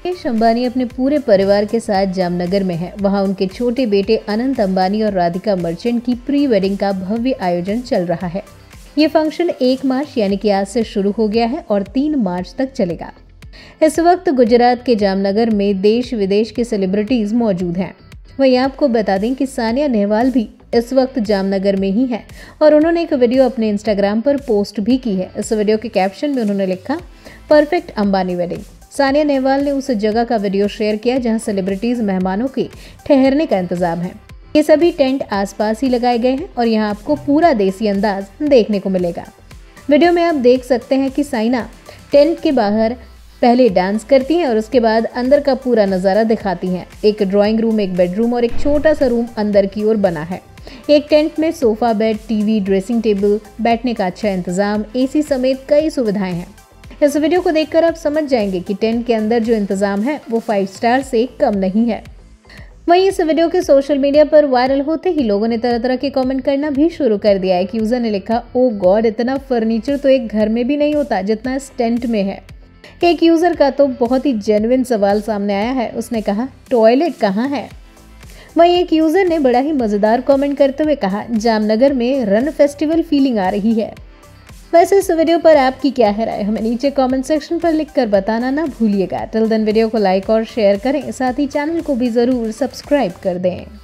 मुकेश अंबानी अपने पूरे परिवार के साथ जामनगर में है। वहां उनके छोटे बेटे अनंत अंबानी और राधिका मर्चेंट की प्री वेडिंग का भव्य आयोजन चल रहा है। ये फंक्शन 1 मार्च यानी कि आज से शुरू हो गया है और 3 मार्च तक चलेगा। इस वक्त गुजरात के जामनगर में देश विदेश के सेलिब्रिटीज मौजूद हैं। वहीं आपको बता दें कि सानिया नेहवाल भी इस वक्त जामनगर में ही है और उन्होंने एक वीडियो अपने इंस्टाग्राम पर पोस्ट भी की है। इस वीडियो के कैप्शन में उन्होंने लिखा, परफेक्ट अंबानी वेडिंग। सानिया नेहवाल ने उस जगह का वीडियो शेयर किया जहां सेलिब्रिटीज मेहमानों के ठहरने का इंतजाम है। ये सभी टेंट आसपास ही लगाए गए हैं और यहाँ आपको पूरा देसी अंदाज देखने को मिलेगा। वीडियो में आप देख सकते हैं कि साइना टेंट के बाहर पहले डांस करती हैं और उसके बाद अंदर का पूरा नज़ारा दिखाती हैं। एक ड्राइंग रूम, एक बेडरूम और एक छोटा सा रूम अंदर की ओर बना है। एक टेंट में sofa, bed, TV, dressing table, बैठने का अच्छा इंतजाम, एसी समेत कई सुविधाएं हैं। इस वीडियो को देखकर आप समझ जाएंगे कि टेंट के अंदर जो इंतजाम है वो 5 स्टार से कम नहीं है। वहीं इस वीडियो के सोशल मीडिया पर वायरल होते ही लोगों ने तरह तरह के कमेंट करना भी शुरू कर दिया है। एक यूजर ने लिखा, ओ गॉड, इतना फर्नीचर तो एक घर में भी नहीं होता जितना इस टेंट में है। एक यूजर का तो बहुत ही जेन्युइन सवाल सामने आया है। उसने कहा, टॉयलेट कहाँ है? वहीं एक यूजर ने बड़ा ही मजेदार कमेंट करते हुए कहा, जामनगर में रन फेस्टिवल फीलिंग आ रही है। वैसे इस वीडियो पर आपकी क्या है राय, हमें नीचे कमेंट सेक्शन पर लिखकर बताना ना भूलिएगा। टिल देन वीडियो को लाइक और शेयर करें, साथ ही चैनल को भी जरूर सब्सक्राइब कर दें।